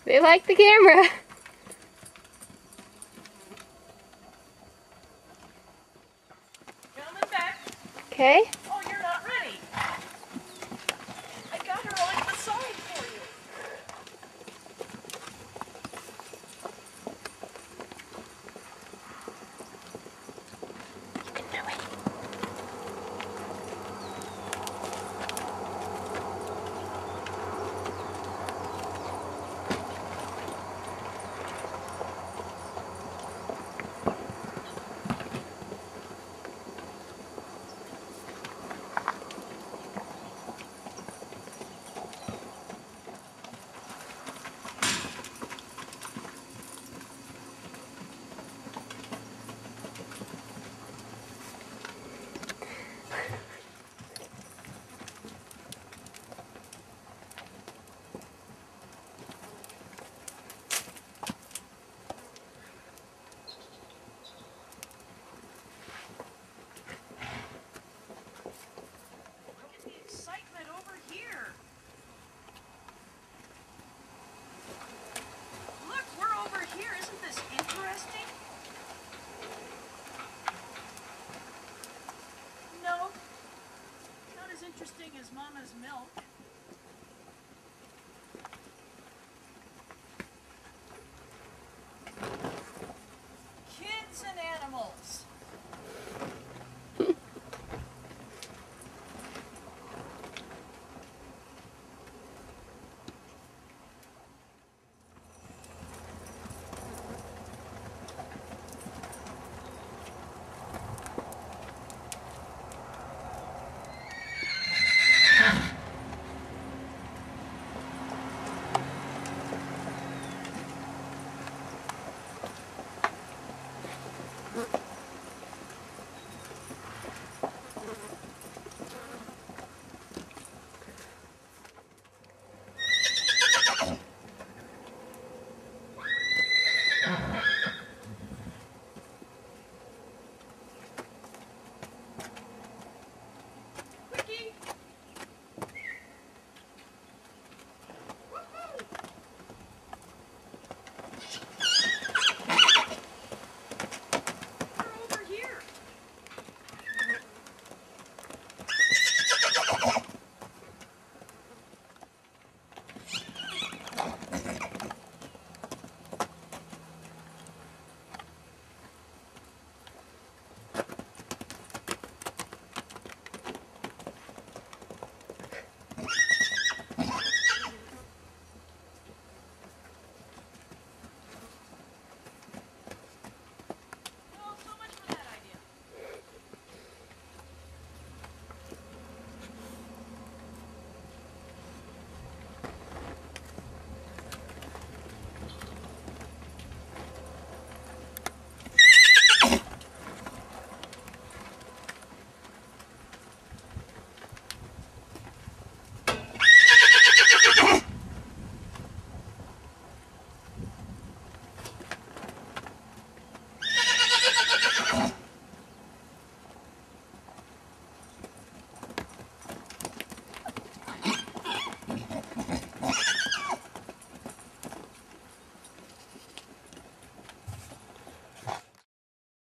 They like the camera. Coming back. Okay. Oh, you're not ready. I got her on the side for you. You can do it. Look at the excitement over here. Look, we're over here. Isn't this interesting? No, not as interesting as Mama's milk. Kids and animals. Quickie. We're over here. Oh, so much for that idea.